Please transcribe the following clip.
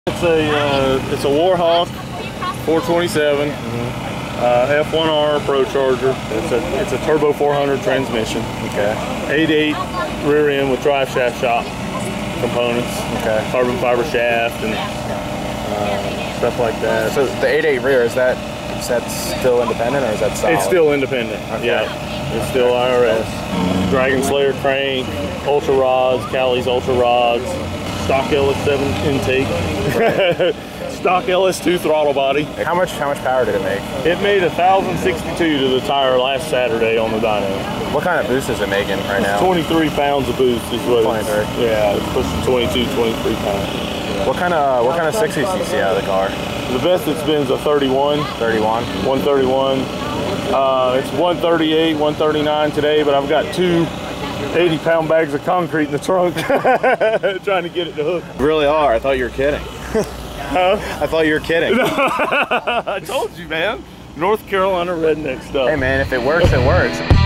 It's a Warhawk 427 F1R Pro Charger. It's a turbo 400 transmission. Okay. 8.8 rear end with drive shaft shop components. Okay. Carbon fiber shaft and stuff like that. So the 8.8 rear, is that still independent or is that solid? It's still independent. Okay. Yeah. It's still IRS. Dragon Slayer crank, ultra rods, Cali's ultra rods, stock LS7 intake, right. Stock LS2 throttle body. How much power did it make? It made 1,062 to the tire last Saturday on the dyno. What kind of boost is it making right now? 23 pounds of boost is what 23. Yeah, it's pushing 22, 23 pounds. Yeah. What kind of 60s do you see out of the car? The best it's been is a 31. 31? 131. It's 138, 139 today, but I've got two 80-pound bags of concrete in the trunk trying to get it to hook. You really are. I thought you were kidding. Huh? I thought you were kidding. I told you, man. North Carolina redneck stuff. Hey, man, if it works, it works.